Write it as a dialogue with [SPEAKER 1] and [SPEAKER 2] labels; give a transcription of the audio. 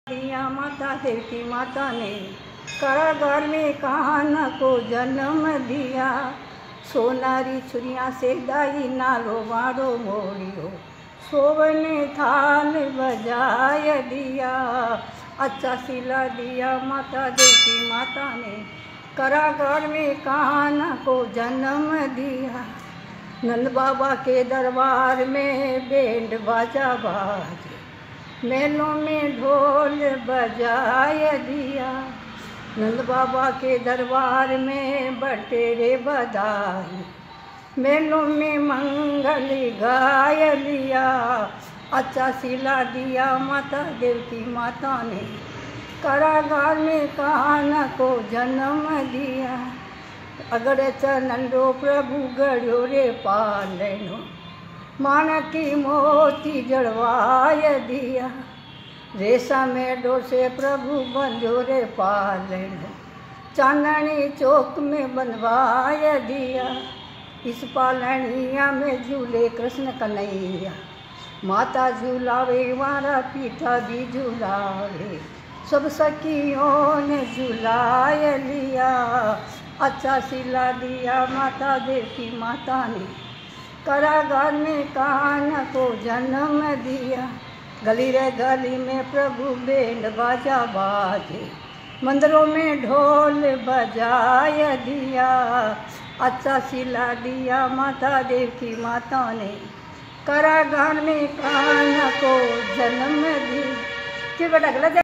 [SPEAKER 1] दिया माता देव की माता ने कारागार में कान्हा को जन्म दिया। सोनारी छुरिया से दाई नालो वारो मोड़ियो, सोवने थाल बजाय दिया। अच्छा सिला दिया माता देव की माता ने कारागार में कान्हा को जन्म दिया। नंद बाबा के दरबार में बैंड बाजा बाजे, मेलों में ढोल बजाय दिया। नंद बाबा के दरबार में बटेरे बधाई, मेलों में मंगल गाय लिया। अच्छा सिला दिया माता देव की माता ने कारागार में कान्हा को जन्म दिया। अगड़े नंढो प्रभु गड़ियो रे पालनो, मानकी मोती जड़वाय दिया। रेशा में डोसे प्रभु बंधो रे पालनो, चांदनी चौक में बनवाय दिया। इस पालनिया में झूले कृष्ण कन्हैया, माता झूलावे मारा पीठा भी झूलावे, सब सखियों ने झूलाय लिया। अच्छा सिला दिया माता देव की माता ने कारागार में कान्हा को जन्म दिया। गली रे गली में प्रभु बैंड बाजा बाजे, मंदिरों में ढोल बजाय दिया। अच्छा सिला दिया माता देव की माता ने कारागार में कान्हा को जन्म दिया।